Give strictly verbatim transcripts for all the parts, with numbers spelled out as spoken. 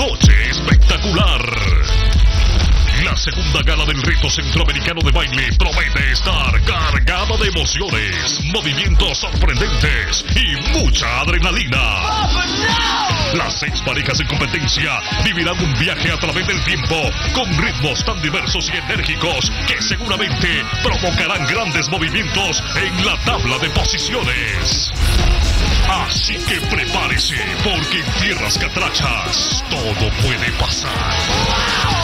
noche espectacular. La segunda gala del reto centroamericano de baile promete estar cargada de emociones, movimientos sorprendentes y mucha adrenalina. Las seis parejas en competencia vivirán un viaje a través del tiempo con ritmos tan diversos y enérgicos que seguramente provocarán grandes movimientos en la tabla de posiciones. Así que prepárese, porque en tierras catrachas todo puede pasar.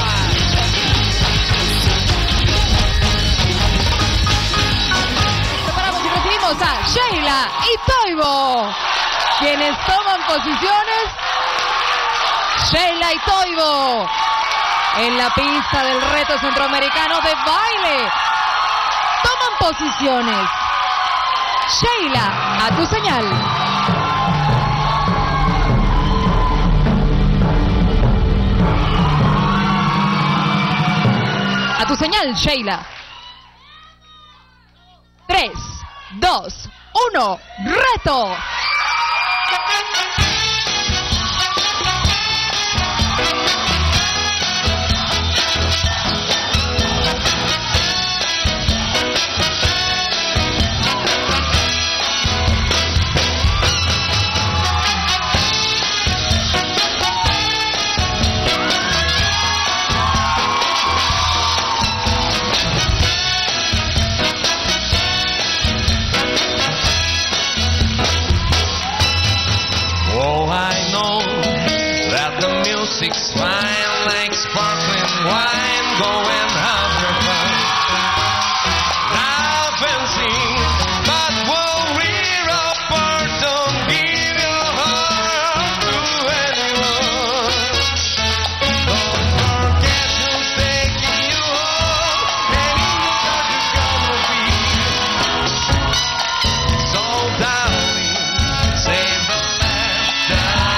A Sheila y Toivo, quienes toman posiciones. Sheila y Toivo en la pista del reto centroamericano de baile toman posiciones. Sheila, a tu señal. A tu señal, Sheila. Tres, dos, uno, reto. Music's fine like sparkling wine, go and have your fun. Laugh and sing, but we'll rear apart. Don't give your heart to anyone. Don't forget who's taking you home, and you know you're gonna be. So darling, save the last time.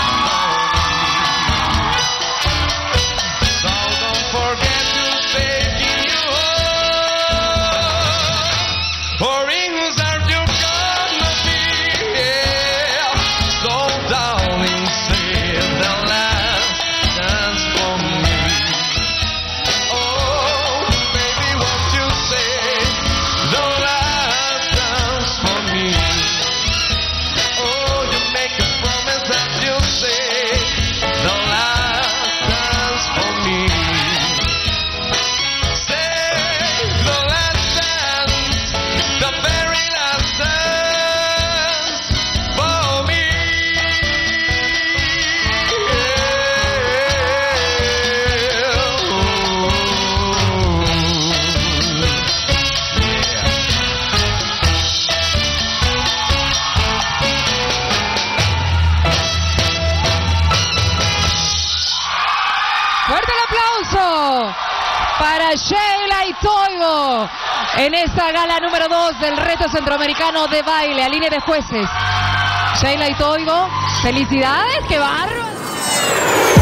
Fuerte el aplauso para Sheila y Toivo en esta gala número dos del reto centroamericano de baile a línea de jueces. Sheila y Toivo, felicidades, qué bárbaro.